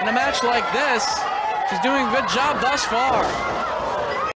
in a match like this. She's doing a good job thus far.